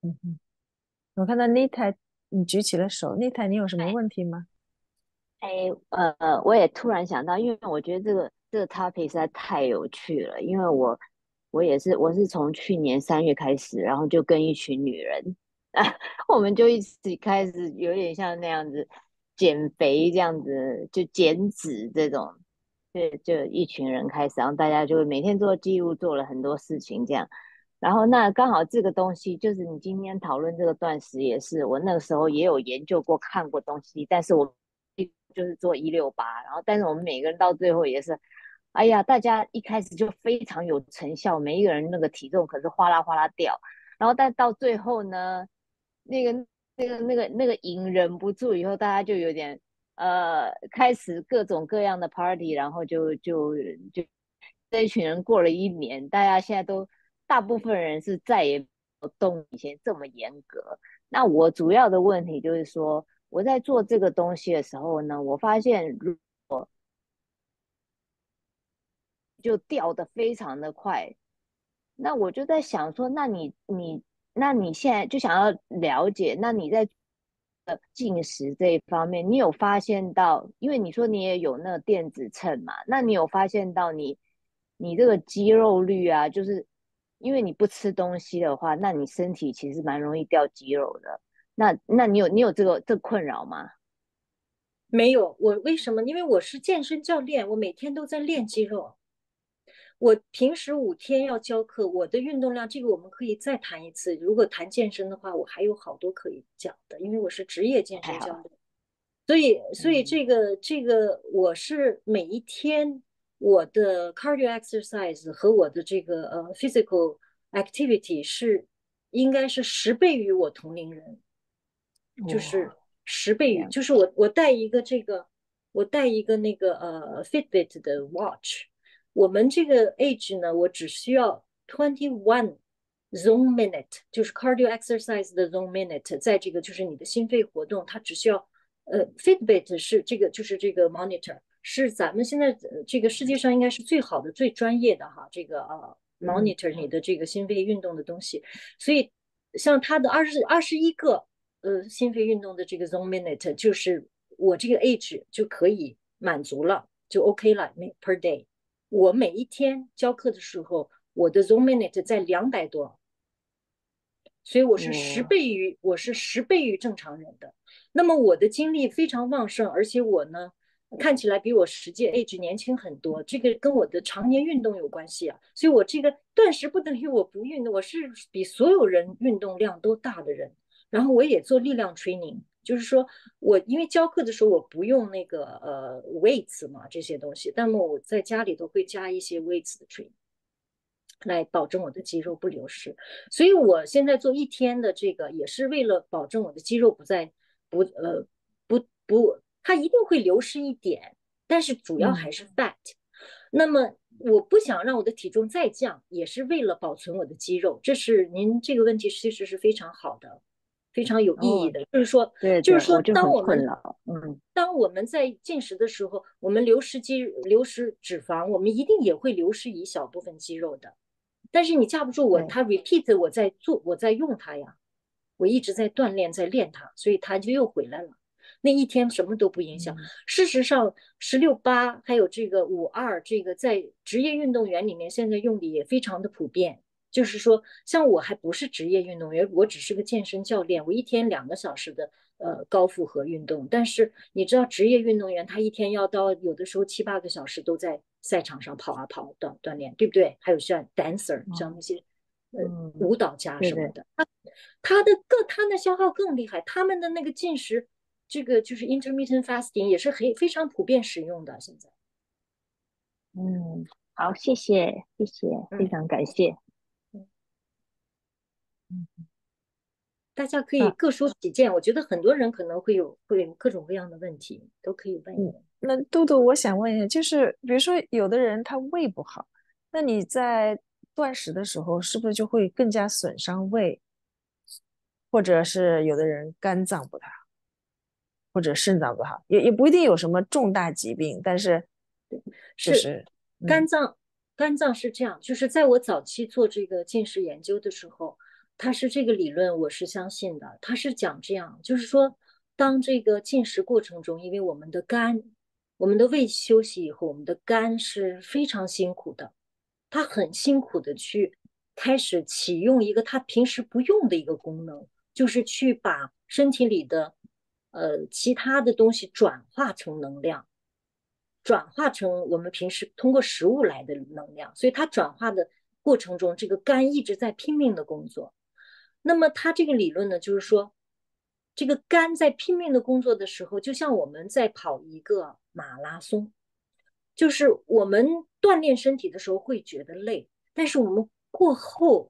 嗯嗯，我看到那台你举起了手，那台你有什么问题吗？ 哎，我也突然想到，因为我觉得这个 topic 实在太有趣了，因为我是从去年3月开始，然后就跟一群女人，我们就一起开始有点像那样子减肥这样子，就减脂这种，就一群人开始，然后大家就会每天做记录，做了很多事情这样。然后那刚好这个东西就是你今天讨论这个断食也是，我那个时候也有研究过看过东西，但是我就是做168，然后但是我们每个人到最后也是，哎呀，大家一开始就非常有成效，每一个人那个体重可是哗啦哗啦掉，然后但到最后呢，那个那个瘾忍不住以后，大家就有点开始各种各样的 party，然后就这一群人过了1年，大家现在都大部分人是再也没有动以前这么严格。那我主要的问题就是说，我在做这个东西的时候呢，我发现就掉的非常的快。那我就在想说，那你现在就想要了解，那你在进食这一方面，你有发现到，因为你说你也有那个电子秤嘛，那你有发现到你这个肌肉率啊，就是因为你不吃东西的话，那你身体其实蛮容易掉肌肉的。那你有这个困扰吗？ 没有，我为什么？因为我是健身教练，我每天都在练肌肉。我平时5天要教课，我的运动量，这个我们可以再谈一次。如果谈健身的话，我还有好多可以讲的，因为我是职业健太好了。 身教练。所以嗯。 这个我是每一天我的 cardio exercise 和我的这个physical activity 是应该是10倍于我同龄人，就是哇， 十倍于， 这样。 就是我带一个这个，我带一个那个Fitbit 的 watch，我们这个 age 呢，我只需要21 zone minute，就是 cardio exercise 的 zone minute，在这个就是你的心肺活动，它只需要Fitbit 是这个就是这个 monitor，是咱们现在这个世界上应该是最好的、最专业的哈，这个嗯。 monitor 你的这个心肺运动的东西，所以像它的21个心肺运动的这个 zone minute，就是我这个 age 就可以满足了，就 OK 了，per day。我每一天教课的时候，我的 zone minute 在200多，所以我我是十倍于正常人的。那么我的精力非常旺盛，而且我呢看起来比我实际 age 年轻很多，这个跟我的常年运动有关系啊。所以我这个断食不等于我不运动，我是比所有人运动量都大的人。然后我也做力量 training，就是说我因为教课的时候我不用那个weights 嘛这些东西，但么我在家里头会加一些 weights 的 training。来保证我的肌肉不流失。所以我现在做一天的这个，也是为了保证我的肌肉不再不不，它一定会流失一点，但是主要嗯。 还是 fat。那么我不想让我的体重再降，也是为了保存我的肌肉。这是您这个问题其实是非常好的，非常有意义哦， 的。就是说， 对对， 就是说， 我就很困扰。嗯。 当我们在进食的时候，我们流失脂肪，我们一定也会流失一小部分肌肉的。但是你架不住我， 对。 它 repeat 我在做，我在用它呀，我一直在锻炼，在练它，所以它就又回来了。那一天什么都不影响。 嗯。 事实上，16-8还有这个5-2，这个在职业运动员里面现在用的也非常的普遍。就是说，像我还不是职业运动员，我只是个健身教练，我一天2个小时的高负荷运动。但是你知道，职业运动员他一天要到有的时候7-8个小时都在赛场上跑啊跑锻炼，对不对？还有像 dancer，像那嗯。 些嗯。 舞蹈家对对。 什么的，他的消耗更厉害，他们的那个进食，这个就是 intermittent fasting 也是非常普遍使用的。现在， 嗯。好，谢谢谢谢，非嗯常感谢。 嗯， 嗯。 大家可以啊。 各抒己见。我觉得很多人可能会有各种各样的问题，都可以问一嗯， 问。 那杜杜，我想问一下，就是比如说有的人他胃不好，那你在断食的时候，是不是就会更加损伤胃？或者是有的人肝脏不太好，或者肾脏不好，也不一定有什么重大疾病，但是就是是嗯。 肝脏，肝脏是这样，就是在我早期做这个近视研究的时候， 它是这个理论，我是相信的。它是讲这样，就是说，当这个进食过程中，因为我们的肝、我们的胃休息以后，我们的肝是非常辛苦的，它很辛苦的去开始启用一个它平时不用的一个功能，就是去把身体里的其他的东西转化成能量。转化成我们平时通过食物来的能量，所以它转化的过程中，这个肝一直在拼命的工作。那么它这个理论呢，就是说，这个肝在拼命的工作的时候，就像我们在跑一个马拉松，就是我们锻炼身体的时候会觉得累，但是我们过后，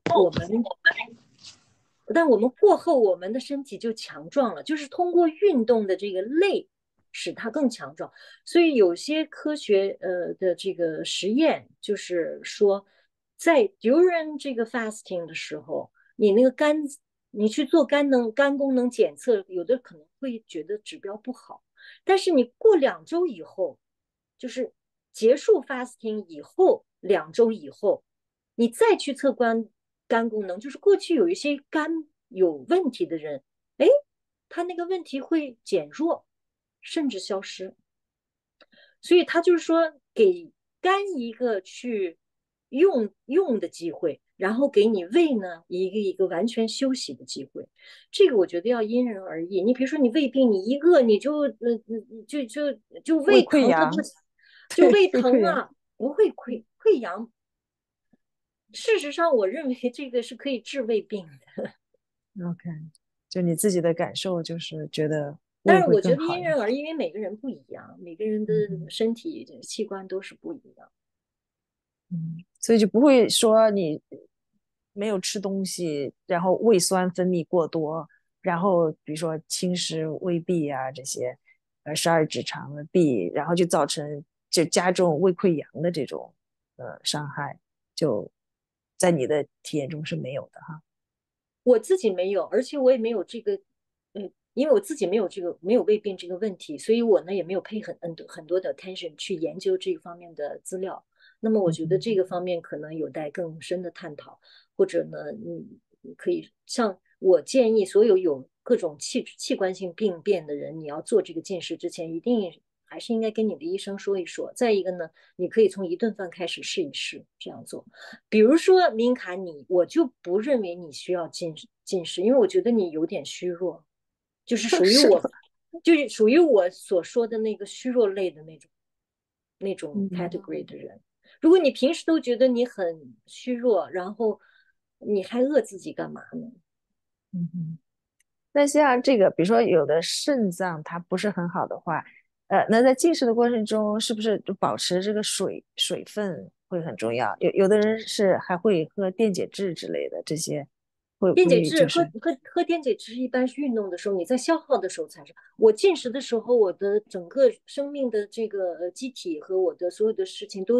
我们的身体就强壮了，就是通过运动的这个累，使它更强壮。所以有些科学的这个实验，就是说，在 during 这个 fasting 的时候，你那个肝，你去做肝功能检测，有的可能会觉得指标不好，但是你过2周以后，就是结束 fasting 以后2周以后，你再去测肝功能，就是过去有一些肝有问题的人，哎，他那个问题会减弱，甚至消失。所以他就是说，给肝一个去用的机会，然后给你胃呢一个完全休息的机会。这个我觉得要因人而异。你比如说你胃病，你一饿你就胃胃疼，它不溃疡，对， 就胃胃溃疡。 疼啊，不会溃疡。事实上，我认为这个是可以治胃病的。 OK，就你自己的感受就是觉得胃会但是我觉得更好一点。 因人而异，因为每个人不一样，每个人的嗯嗯身体器官都是不一样。 嗯，所以就不会说你没有吃东西，然后胃酸分泌过多，然后比如说侵蚀胃壁啊这些，十二指肠的壁，然后就加重胃溃疡的这种伤害，就在你的体验中是没有的哈。 我自己没有，而且我也没有这个，因为我自己没有胃病这个问题，所以我呢也没有配很多的 attention 去研究这方面的资料。那么我觉得嗯这个方面可能有待更深的探讨，或者呢，你可以像我建议所有各种器官性病变的人，你要做这个近视之前，一定还是应该跟你的医生说一说。再一个呢，你可以从一顿饭开始试一试这样做。比如说明卡我就不认为你需要近视，因为我觉得你有点虚弱，就是属于我， 是吗？ 就是属于我所说的那个虚弱类的那种嗯 category 的人。如果你平时都觉得你很虚弱，然后你还饿自己干嘛呢？ 嗯嗯。那像这个，比如说有的肾脏它不是很好的话，那在进食的过程中，是不是就保持这个水分会很重要？有的人是还会喝电解质之类的，这些会不电解质会就是喝电解质一般是运动的时候，你在消耗的时候才是。我进食的时候，我的整个生命的这个机体和我的所有的事情都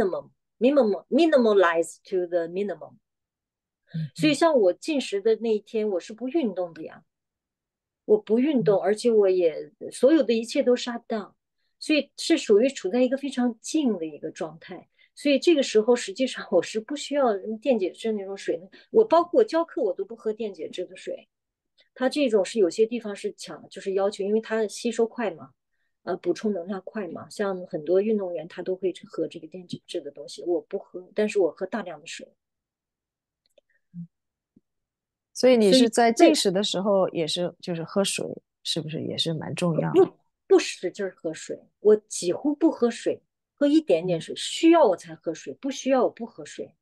minimalize to the minimum。所以嗯像我进食的那一天，我是不运动的呀，我不运嗯动，而且我也所有的一切都 shut down，所以是属于处在一个非常静的一个状态。所以这个时候，实际上我是不需要电解质那种水的。我包括我教课，我都不喝电解质的水。它这种是有些地方是就是要求，因为它吸收快嘛，补充能量快嘛。像很多运动员他都会喝这个电解质的东西，我不喝，但是我喝大量的水。 所以你所以是在进对， 食的时候也是就是喝水，是不是也是蛮重要的？ 不使劲喝水，我几乎不喝水，喝一点点嗯水，需要我才喝水，不需要我不喝水。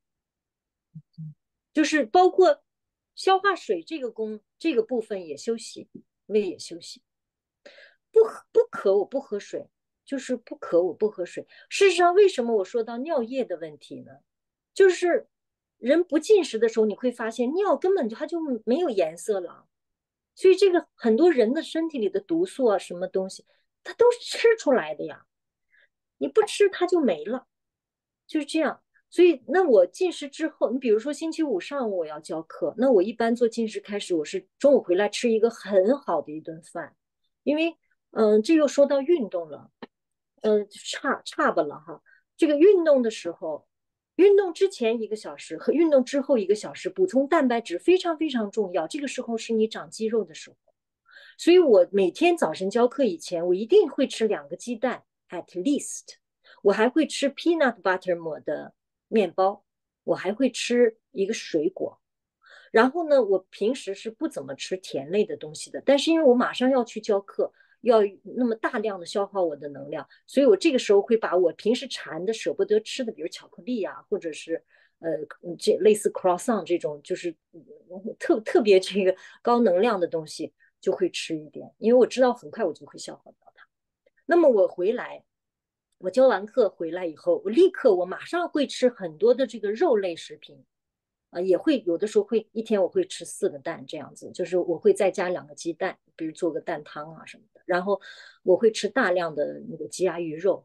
就是包括消化水这个部分也休息，胃也休息。不渴我不喝水，就是不渴我不喝水。事实上，为什么我说到尿液的问题呢？就是人不进食的时候，你会发现尿根本它就没有颜色了。所以这个很多人的身体里的毒素啊，什么东西，它都是吃出来的呀。你不吃它就没了，就是这样。所以，那我进食之后，你比如说星期五上午我要教课，那我一般做进食开始，我是中午回来吃一个很好的一顿饭，因为，这又说到运动了，差吧了哈。这个运动的时候， 运动之前1个小时和运动之后1个小时补充蛋白质非常非常重要，这个时候是你长肌肉的时候。所以我每天早晨教课以前，我一定会吃2个鸡蛋 at least，我还会吃 peanut butter 抹的面包，我还会吃一个水果。然后呢，我平时是不怎么吃甜类的东西的，但是因为我马上要去教课，要那么大量的消耗我的能量，所以我这个时候会把我平时馋的、舍不得吃的，比如巧克力啊，或者是这类似 croissant 这种，就是特别这个高能量的东西，就会吃一点，因为我知道很快我就会消耗掉它。那么我回来，我教完课回来以后，我马上会吃很多的这个肉类食品。也会有的时候会一天我会吃4个蛋这样子，就是我会再加2个鸡蛋，比如做个蛋汤啊什么的。然后我会吃大量的那个鸡鸭鱼肉，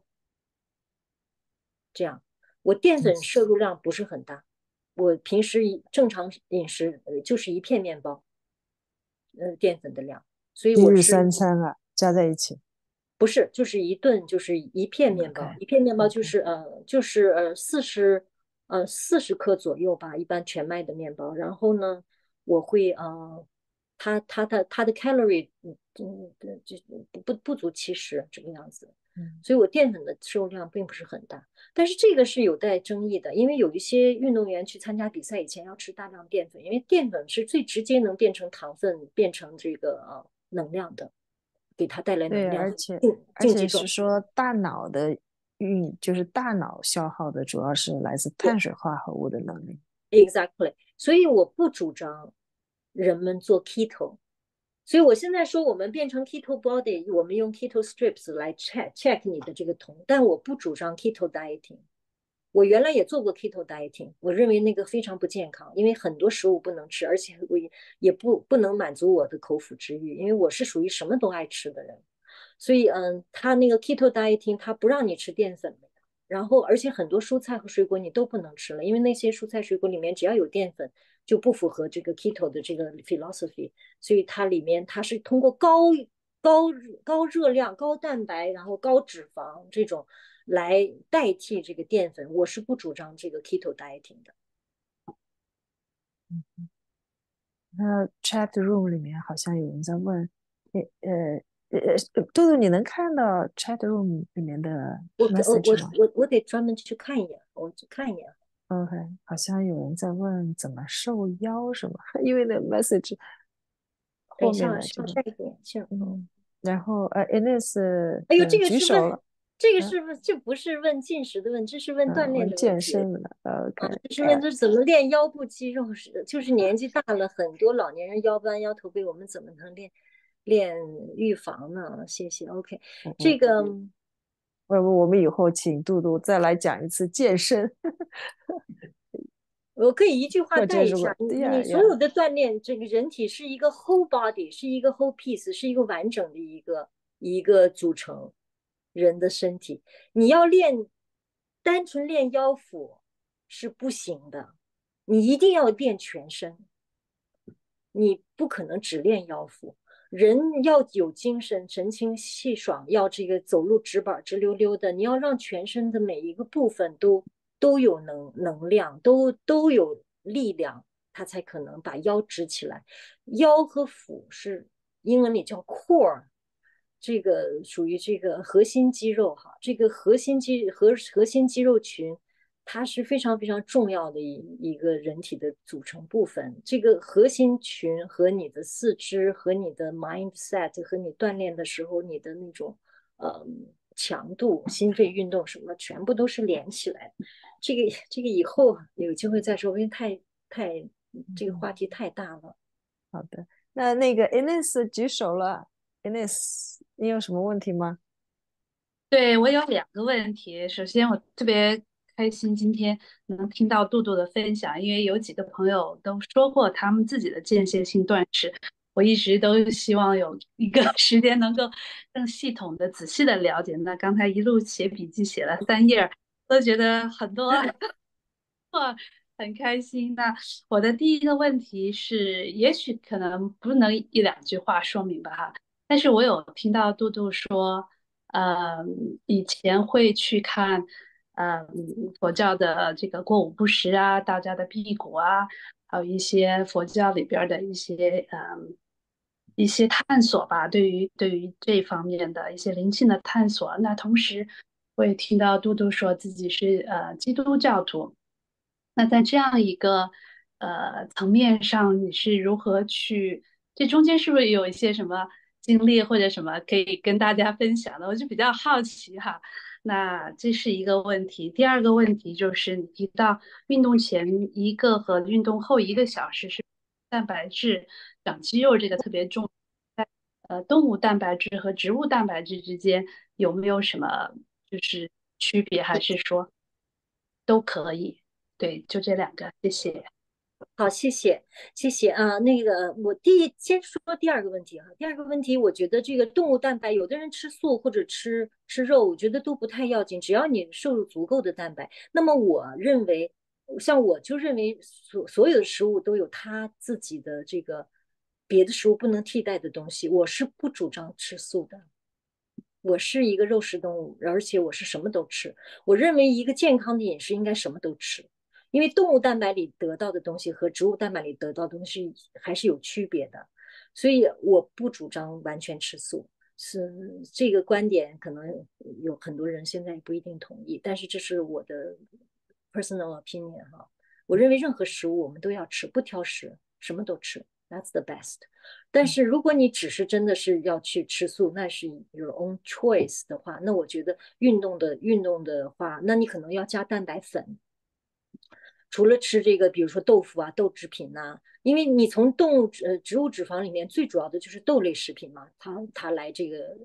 这样我淀粉摄入量不是很大。我平时正常饮食就是一片面包，淀粉的量，所以一日我吃三餐啊，加在一起。 不是，就是一顿就是一片面 OK 包，一片面包就 OK， 是40克左右吧，一般全麦的面包。然后呢，我会它的 calorie 就不足70这个样子， 嗯， 所以我淀粉的摄入量并不是很大。但是这个是有待争议的，因为有一些运动员去参加比赛以前要吃大量淀粉，因为淀粉是最直接能变成糖分，变成这个能量的。给他带来能对， 量和而且而且竞技状态。 是说大脑的就是大脑消耗的主要是来自碳水化合物的能力。 Exactly，所以我不主张人们做 keto。所以我现在说我们变成 keto body，我们用 keto strips 来 check 你的这个酮，但我不主张 keto dieting。我原来也做过 keto dieting，我认为那个非常不健康，因为很多食物不能吃，而且我也不能满足我的口腹之欲，因为我是属于什么都爱吃的人。所以他那个 keto dieting 他不让你吃淀粉的，然后而且很多蔬菜和水果你都不能吃了，因为那些蔬菜水果里面只要有淀粉就不符合这个 keto 的这个 philosophy，所以它里面它是通过高高热量、高蛋白，然后高脂肪这种来代替这个淀粉，我是不主张这个 keto dieting 的。 那 chat room 里面好像有人在问，豆豆，你能看到 chat room 里面的我我我 message 吗我得专门去看一眼，我去看一眼。 ？OK，好像有人在问怎么瘦腰是吗？因为那 message 后等一下，我面的这个， 上戴一个眼镜。 然后Ines 哎呦，这个是问， 举手了。嗯， 这不是问进食的问，这是问锻炼问的问题。 健身的，OK， 就是问这怎么练腰部肌肉，就是年纪大了，很多老年人腰弯腰驼背，我们怎么能练预防呢？谢谢。OK， 嗯嗯， 这个我们以后请杜杜再来讲一次健身， 我可以一句话或者如果带一下，你呀呀， 所有的锻炼，这个人体是一个 whole body，是一个 whole piece，是一个完整的一个组成，人的身体。你要单纯练腰腹是不行的，你一定要练全身。你不可能只练腰腹，人要有精神，神清气爽，要这个走路直板直溜溜的。你要让全身的每一个部分都有能量，都有力量，它才可能把腰直起来。腰和腹是英文里叫 core，这个属于这个核心肌肉哈，这个核心肌肉群，它是非常非常重要的一个人体的组成部分。这个核心群和你的四肢和你的 mindset 和你锻炼的时候你的那种呃强度、心肺运动什么，全部都是连起来的。这个以后有机会再说，因为太这个话题太大了。 好的，那个 Ines 举手了，Ines，你有什么问题吗？ 对，我有2个问题。首先，我特别开心今天能听到杜杜的分享，因为有几个朋友都说过他们自己的间歇性断食，我一直都希望有一个时间能够更系统的、仔细的了解。那刚才一路写笔记写了3页，都觉得很多很开心。那我的第一个问题是，也许可能不能一两句话说明白哈，但是我有听到杜杜说，以前会去看佛教的这个过午不食啊，道家的辟谷啊，还有一些佛教里边的一些探索吧，对于这方面的一些灵性的探索。那同时，我也听到嘟嘟说自己是基督教徒。那在这样一个层面上，你是如何去？这中间是不是有一些什么经历或者什么可以跟大家分享的？我就比较好奇哈。那这是一个问题。第二个问题就是你提到运动前一个和运动后一个小时是蛋白质长肌肉这个特别重要。在动物蛋白质和植物蛋白质之间有没有什么就是区别，还是说都可以？对，就这两个，谢谢。 好，谢谢，谢谢啊。我先说第二个问题哈。第二个问题，我觉得这个动物蛋白，有的人吃素或者吃肉，我觉得都不太要紧，只要你摄入足够的蛋白。那么我认为，像我就认为所有的食物都有它自己的这个别的食物不能替代的东西，我是不主张吃素的。我是一个肉食动物，而且我是什么都吃。我认为一个健康的饮食应该什么都吃，因为动物蛋白里得到的东西和植物蛋白里得到的东西还是有区别的，所以我不主张完全吃素。是这个观点，可能有很多人现在不一定同意，但是这是我的 personal opinion 哈。我认为任何食物我们都要吃，不挑食，什么都吃，That's the best。但是如果你只是真的是要去吃素，那是 your own choice 的话，那我觉得运动的话，那你可能要加蛋白粉。除了吃这个，比如说豆腐啊、豆制品呐、因为你从植物脂肪里面最主要的就是豆类食品嘛，它来这个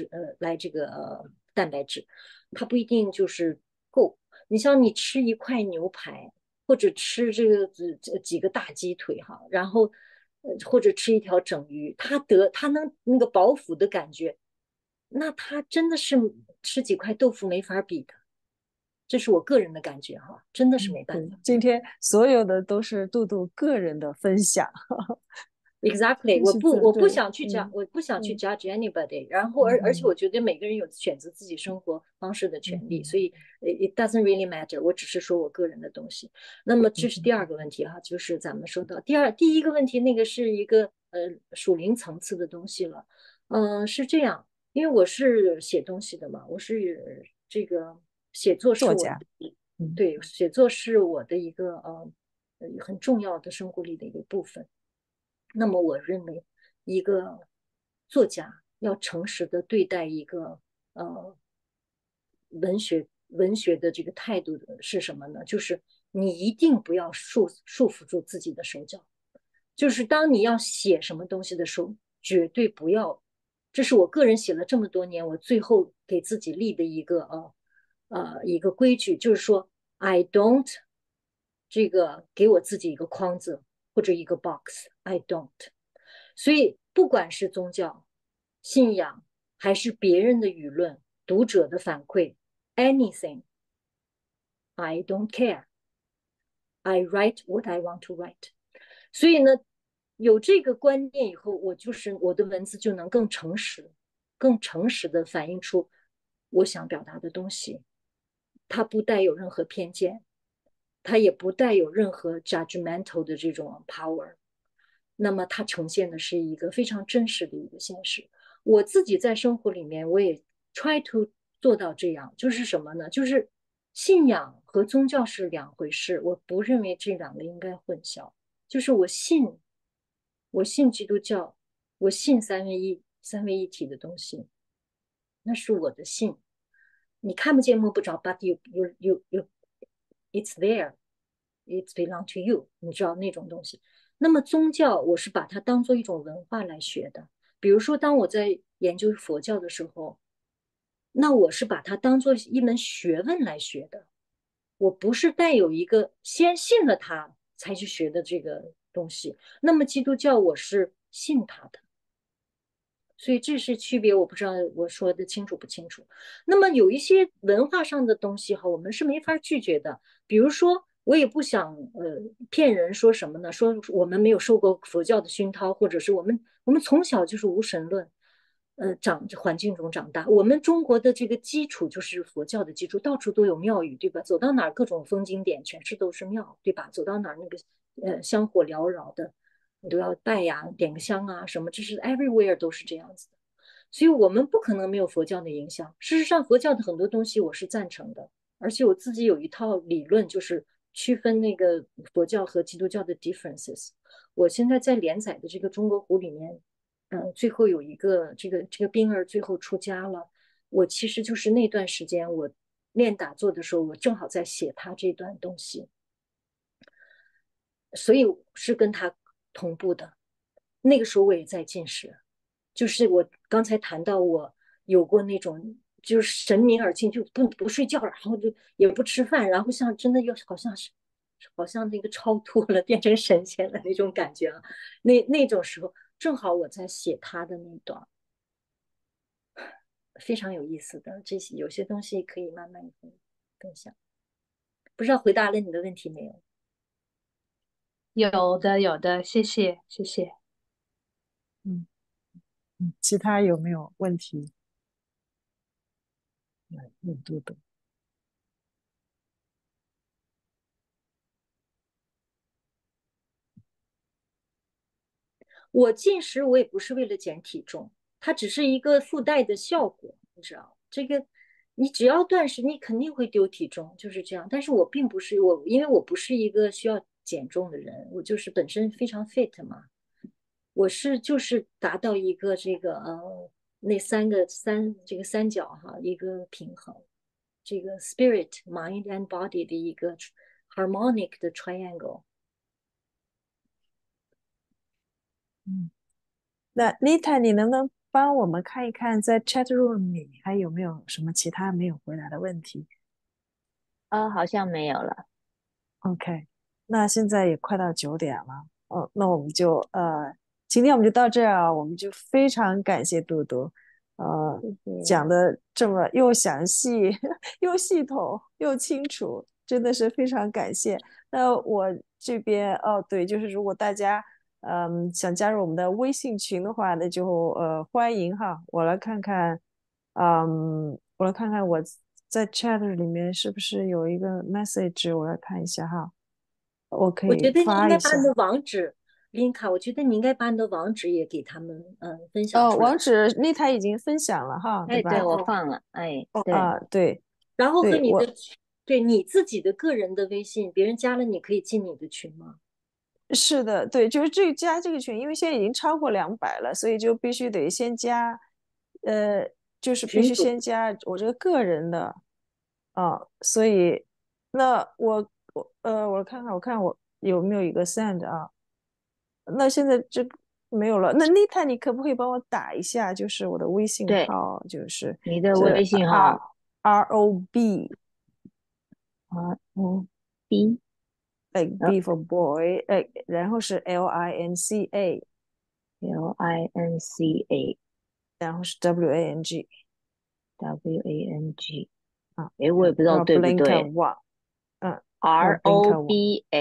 蛋白质，它不一定就是够。你像你吃一块牛排，或者吃几个大鸡腿哈，然后或者吃一条整鱼，它能那个饱腹的感觉，那它真的是吃几块豆腐没法比的。这是我个人的感觉哈，真的是没办对， 法。 今天所有的都是杜杜个人的分享， Exactly， 这是这对， 我不想去嗯 judge anybody，然后而且嗯我觉得每个人有选择自己生活方式的权利，所嗯以it doesn't really matter，我只是说我个人的东西。那么这是第嗯二个问题哈，就是咱们说到第一个问题，那个是一个属灵层次的东西了，是这样，因为我是写东西的嘛，我是这个写作是我作家，嗯对写作是我的一个很重要的生活里的一个部分。那么我认为，一个作家要诚实的对待一个文学的这个态度的是什么呢？就是你一定不要束缚住自己的手脚，就是当你要写什么东西的时候，绝对不要。这是我个人写了这么多年，我最后给自己立的一个规矩，就是说 I don't 这个给我自己一个框子或者一个 box，I don't。所以不管是宗教、信仰，还是别人的舆论、读者的反馈，anything，I don't care。I write what I want to write。所以呢，有这个观念以后，我的文字就能更诚实的反映出我想表达的东西，它不带有任何偏见，它也不带有任何 judgmental 的这种 power。那么它呈现的是一个非常真实的一个现实。我自己在生活里面，我也 try to 做到这样，就是什么呢？就是信仰和宗教是两回事，我不认为这两个应该混淆。就是我信基督教，我信三位一体的东西，那是我的信。你看不见摸不着，but it's there，it's belong to you，你知道那种东西。那么宗教，我是把它当做一种文化来学的。比如说，当我在研究佛教的时候，那我是把它当做一门学问来学的。我不是带有一个先信了它才去学的这个东西。那么基督教我是信它的，所以这是区别。我不知道我说的清楚不清楚。那么有一些文化上的东西哈，我们是没法拒绝的。比如说，我也不想骗人说什么呢？说我们没有受过佛教的熏陶，或者是我们从小就是无神论。 环境中长大。我们中国的这个基础就是佛教的基础，到处都有庙宇，对吧？走到哪儿各种风景点全是都是庙，对吧？走到哪儿那个香火缭绕的，你都要拜呀，点个香啊什么，这是 everywhere 都是这样子的。所以我们不可能没有佛教的影响。事实上，佛教的很多东西我是赞成的，而且我自己有一套理论，就是区分那个佛教和基督教的 differences。我现在在连载的这个《中国湖》里面，最后有一个这个冰儿最后出家了。我其实就是那段时间我练打坐的时候，我正好在写他这段东西，所以是跟他同步的。那个时候我也在进食，就是我刚才谈到我有过那种就是神明而进，就不睡觉，然后就也不吃饭，然后像真的又好像那个超脱了，变成神仙了那种感觉啊。那种时候，正好我在写他的那段，非常有意思的。这些有些东西可以慢慢分享。不知道回答了你的问题没有？ 有的，有的，谢谢，谢谢。 嗯其他有没有问题？问多多。 我进食我也不是为了减体重，它只是一个附带的效果，你知道这个。你只要断食，你肯定会丢体重，就是这样。但是我并不是我，因为我不是一个需要减重的人，我就是本身非常 fit 嘛。我是就是达到一个这个那这个三角哈一个平衡，这个 spirit mind and body 的一个 harmonic 的 triangle。 嗯，那 Nita，你能不能帮我们看一看，在 chat room 里还有没有什么其他没有回答的问题好像没有了。 ？OK，那现在也快到9点了，那我们就今天我们就到这儿啊，我们就非常感谢杜杜， 谢谢。 讲的这么又详细又系统又清楚，真的是非常感谢。那我这边对，就是如果大家想加入我们的微信群的话，那就欢迎哈。我来看看我在 chat 里面是不是有一个 message，我来看一下哈，我可以我觉得你应发一下。 该把你的网址，林卡，我觉得你应该把你的网址也给他们分享出来。 网址那台已经分享了哈，对哎，对， 吧？ 我哦放了。哎， 哦， 对。 对然后和对， 你的对你自己的个人的微信，别人加了你可以进你的群吗？ 是的，对，就是加这个群，因为现在已经超过200了，所以就必须得先加，呃，就是必须群主先加我这个个人的所以那我看看，我看我有没有一个 send 啊？那现在这个没有了，那 Nita，你可不可以帮我打一下？就是我的微信对， 号，就是你的是微信 R 号 ROB ROB， like 呃 B for boy，然后是 LINCA， LINCA 然后是 WANG。 WANG。 啊， 哎，我也不知道然后对不 Blinker 对。 One，然后 Blinker One，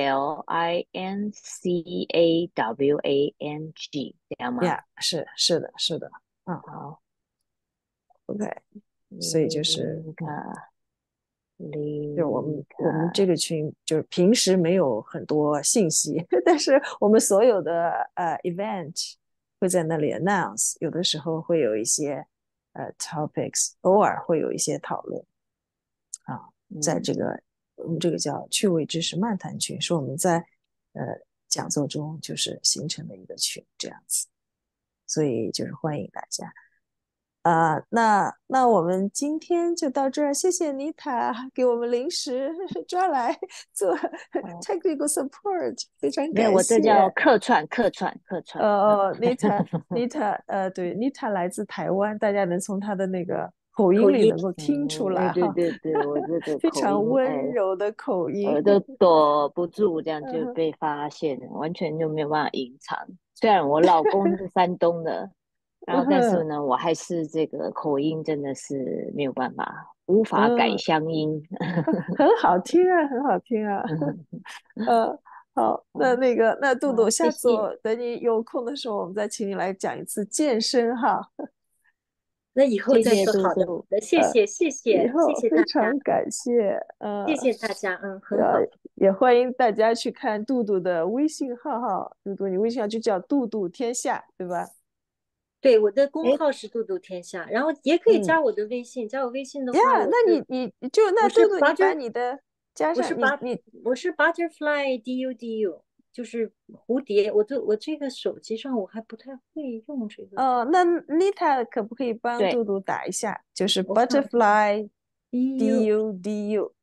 ROBLINCAWANG，这样吗？ 是的，是的， 好 OK，所以就是 ，Linka 就我们这 Linka。 个群就是平时没有很多信息，但是我们所有的event 会在那里 announce，有的时候会有一些topics，偶尔会有一些讨论在这嗯个我们这个叫趣味知识漫谈群，是我们在呃讲座中就是形成的一个群这样子，所以就是欢迎大家。那我们今天就到这儿，谢谢妮塔给我们临时抓来做哦， technical support，非常没有，我这感谢。 叫客串。 妮塔，对，妮塔来自台湾，大家能从她的那个口音里口音。 能够听出哎， 来哈， 对对对，我这个非口音， 常温哎， 柔的口音。 都躲不住，这样就嗯哼被发现了，完全就没有办法隐藏。虽然我老公是山东的，然后但是嗯哼呢，我还是这个口音真的是没有办法，无法改嗯， 乡音。 很好听啊，很好听啊。呃，好， 好， 那杜杜， 好，谢下次谢。 等你有空的时候，我们再请你来讲一次健身哈。 那以后谢谢再说。好的，好杜杜， 的，谢谢，谢以谢，谢后非谢大家， 常感谢， 谢谢大家，很好。 也欢迎大家去看杜杜的微信号，杜杜，你微信号就叫杜杜天下，对吧？ 对，我的公哎， 号是杜杜天下，然后也可以嗯， 加我的微信。加我微信的呀， 话， 那你就那我是杜杜，你把 butter， 你的加我是上， 我是 butterfly dudu，就是蝴蝶。我这个手机上我还不太会用这个， 那 Nita 可不可以帮对杜杜打一下？就是我看 butterfly du DUDU，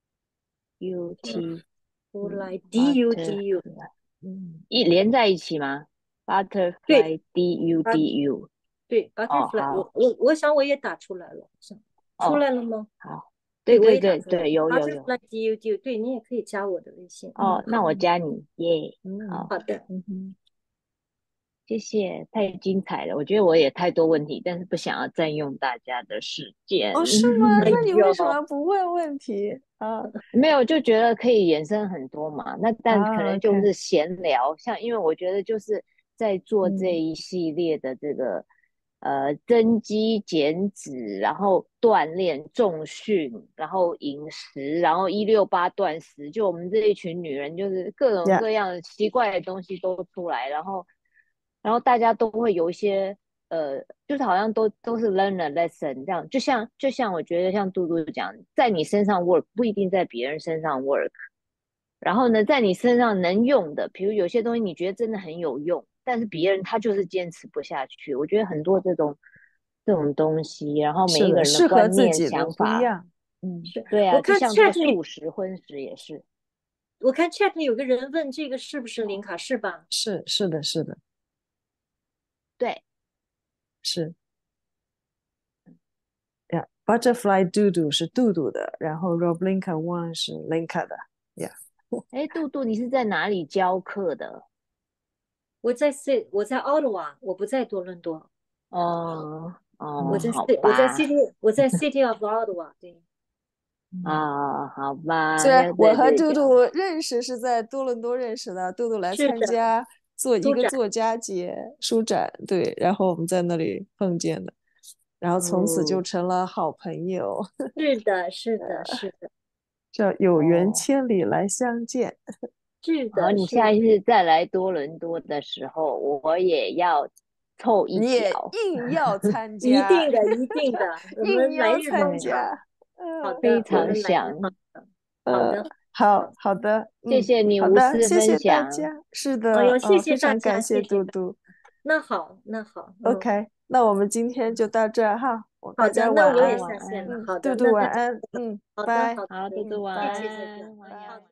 UT butterfly dudu， butterfly 嗯， 连在一起吗对 ？Butterfly DUDU。 对哦， ，butterfly， 好， 我想我也打出来了，出哦， 来了吗？ 好， 对，我对对也打出来了对对，有。 ，butterfly dudu，对你也可以加我的微信。 哦，那好我加你，耶， 嗯好， 好的， 嗯哼， 谢谢，太精彩了。我觉得我也太多问题，但是不想要占用大家的时间。 哦，是吗？ 哎那你为什呦， 么不问问题啊？ 没有，就觉得可以延伸很多嘛。那但可能就 OK， 是闲聊，像因为我觉得就是在做这嗯一系列的这个增肌减脂，然后锻炼重训，然后饮食，然后168断食，就我们这一群女人就是各种 ，Yeah， 各样奇怪的东西都出来，然后大家都会有一些就是好像都是 learn a lesson 这样，就像我觉得像杜杜讲，在你身上 work 不一定在别人身上 work，然后呢，在你身上能用的，比如有些东西你觉得真的很有用，但是别人他就是坚持不下去。我觉得很多这种东西，然后每是的， 一个人的适合观念自己的想法， 不一样。嗯， 是对啊，就我看像这个 chat 里， 素食荤食也是， 我看 chat 里有个人问这个是不是零卡，是吧？ 是的，是的， 对， 是呀。Butterfly Dudu 是杜杜的，然后 Roblinka One 是 Linka 的。呀， 哎，杜杜，你是在哪里教课的？ 我在奥特瓦，我不在多伦多。 哦哦， 我在好我在吧， city of Ottawa，对， 嗯， 啊，好吧， 虽然要我和在这讲， 杜杜认识是在多伦多认识的，杜杜来是的， 参加做一书展， 个作家节书展，对，然后我们在那里碰见的，然后从此就哦成了好朋友， 是的，是的，是的， 叫有缘哦。 千里来相见。 好， 是的， 你是的， 下一次再来多伦多的时候，我也要凑一你也脚。 硬要参加， 一定的，一定的，我硬们来日要参对， 方长。 加， 非好的，我们来日对， 方常想。 长。好呃， 的，好， 好的， 谢谢你好的， 无私谢谢大分享。 家，是的， 哎呦，谢谢非大家， 常感谢谢谢大家。 嘟嘟。 那好，那好， OK，那我们今天就到这儿哈，大好的， 家那我也好， 晚安， 晚安。 下线了。好的， 嘟嘟那大家， 晚安， 好的， 拜。 好的， 好，多多晚谢谢，谢谢， 安，晚好。 安。